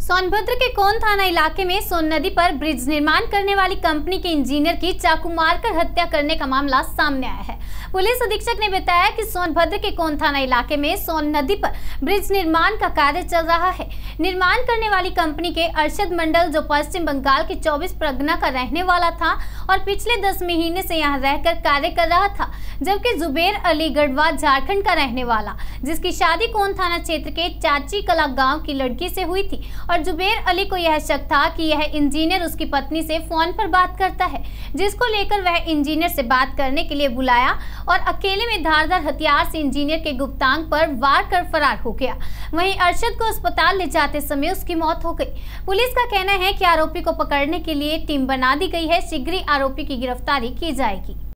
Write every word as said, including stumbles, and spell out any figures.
सोनभद्र के कोन थाना इलाके में सोन नदी पर ब्रिज निर्माण करने वाली कंपनी के इंजीनियर की चाकू मारकर हत्या करने का मामला सामने आया है। पुलिस अधीक्षक ने बताया कि सोनभद्र के कोन थाना इलाके में सोन नदी पर ब्रिज निर्माण का कार्य चल रहा है। निर्माण करने वाली कंपनी के अरशद मंडल, जो पश्चिम बंगाल के चौबीस परगना का रहने वाला था और पिछले दस महीने से यहां रहकर कार्य कर रहा था, जबकि जुबेर अली गढ़वा झारखंड का रहने वाला, जिसकी शादी कोन थाना क्षेत्र के चाची कला गांव की लड़की से हुई थी और जुबेर अली को यह शक था कि यह इंजीनियर उसकी पत्नी से फोन पर बात करता है, जिसको लेकर वह इंजीनियर से बात करने के लिए बुलाया और अकेले में धारदार हथियार से इंजीनियर के गुप्तांग पर वार कर फरार हो गया। वहीं अरशद को अस्पताल ले जाते समय उसकी मौत हो गई। पुलिस का कहना है कि आरोपी को पकड़ने के लिए टीम बना दी गई है। शीघ्र ही आरोपी की गिरफ्तारी की जाएगी।